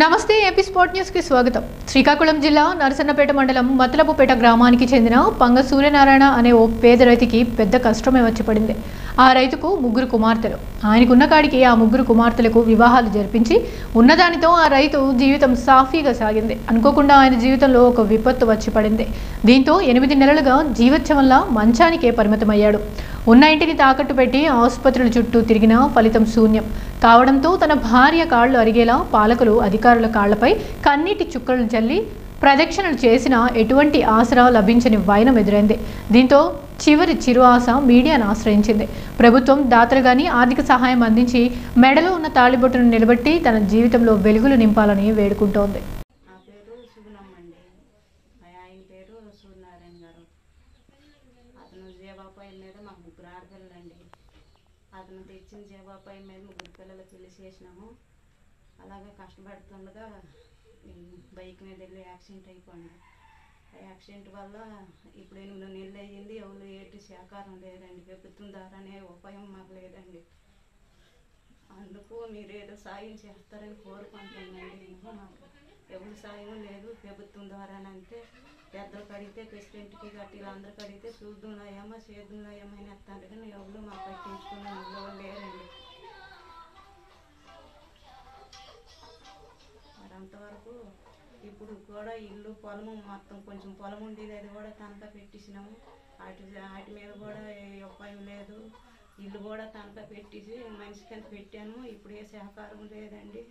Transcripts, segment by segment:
నమస్తే AP sport news కి స్వాగతం। శ్రీకాకుళం జిల్లా నరసన్నపేట మండలం మతలపుపేట గ్రామానికి చెందిన పంగ సూర్యనారాయణ అనే ఓ పేద రైతుకి పెద్ద కష్టమే వచ్చి పడింది। ఆ రైతుకు ముగ్గురు కుమార్తెలు। ఆయనకున్న కాడికి ఆ ముగ్గురు కుమార్తెలకు వివాహాలు జరిపించి ఉన్నదానితో ఆ రైతు జీవితం సాఫీగా సాగింది। అనుకోకుండా ఆయన జీవితంలో ఒక విపత్తు వచ్చి పడింది। దీంతో 8 నెలలుగా జీవోత్సవం వల్ల మంచానికే పరిమితమయ్యాడు। ఉన్న ఇంటిని తాకట్టు పెట్టి ఆసుపత్రుల చుట్టూ తిరిగినా ఫలితం శూన్యం కావడంతో తన భార్య కాళ్ళు అరిగేలా పాలకులు అధికారుల కాళ్లపై కన్నీటి చుక్కలను చల్లి ప్రదక్షిణలు చేసినా ఎటువంటి ఆసరా లభించని వైనం ఎదురైంది। దీంతో చివరి చిరు ఆశ మీడియాను ఆశ్రయించింది। ప్రభుత్వం దాతలుగాని ఆర్థిక సహాయం అందించి మెడలో ఉన్న తాళిబొట్టును నిలబెట్టి తన జీవితంలో వెలుగులు నింపాలని వేడుకుంటోంది। అతను తెచ్చిన జీవాపై మీద ముగ్గురు పిల్లలు పెళ్లి చేసినాము। అలాగే కష్టపడుతుండగా బైక్ మీద వెళ్ళి యాక్సిడెంట్ అయిపోయింది। ఆ యాక్సిడెంట్ వల్ల ఇప్పుడు 8 నెలలు అయ్యింది। ఎవరు ఏటి సహకారం లేదండి, ప్రభుత్వం ద్వారానే ఉపాయం మాకు లేదండి। అందుకు మీరు ఏదో సాయం చేస్తారని కోరుకుంటున్నానండి। మాకు ఎవరు సాయం లేదు, ప్రభుత్వం ద్వారానంటే పెద్దలు కడిగితే ప్రెసిడెంట్కి గట్టి వీళ్ళందరూ కడిగితే చూద్దున్నాయమ్మా చేద్దున్నాయమ్మా అని వస్తాను, కానీ ఎవరు మాకు పట్టించుకుని ఎవరు లేరండి। మరి అంతవరకు ఇప్పుడు కూడా ఇల్లు పొలము మొత్తం కొంచెం పొలం ఉండేది, అది కూడా తనఖా పెట్టించినాము। వాటి మీద కూడా ఉపాయం లేదు। ఇల్లు కూడా తనఖా పెట్టించి మనిషి కింద పెట్టాను, ఇప్పుడు ఏ సహకారం లేదండి।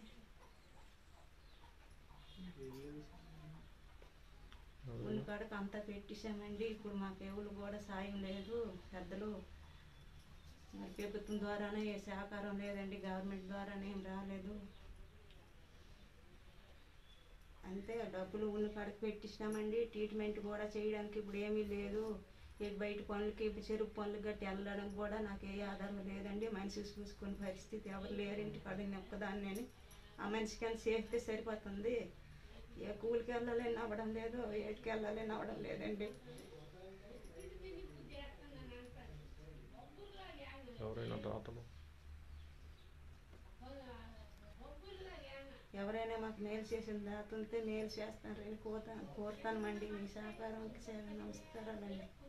ఉన్నికాడకు అంతా పెట్టించామండి, ఇప్పుడు మాకు ఎవరు కూడా సాయం లేదు। పెద్దలు మరి ప్రభుత్వం ద్వారానే ఏ సహకారం లేదండి, గవర్నమెంట్ ద్వారానే ఏం రాలేదు। అంతే డబ్బులు ఉన్నికాడకు పెట్టించినామండి, ట్రీట్మెంట్ కూడా చేయడానికి ఇప్పుడు ఏమీ లేదు। బయట పనులకి చెరుకు పనులు గట్టి వెళ్ళడానికి కూడా నాకు ఏ ఆధారం లేదండి। మనిషి చూసుకునే పరిస్థితి ఎవరు లేరు, ఇంటికాడ ఒక్కదాన్ని ఆ మనిషికి అని చేస్తే సరిపోతుంది। ఏ కూలికి వెళ్ళాలని అవ్వడం లేదు, ఏటికి వెళ్ళాలని అవ్వడం లేదండి। ఎవరైనా మాకు మేలు చేసిన దాత ఉంటే మేలు చేస్తారని కోరుతానమండి। మీ సహకారంకి నమస్కారాలండి।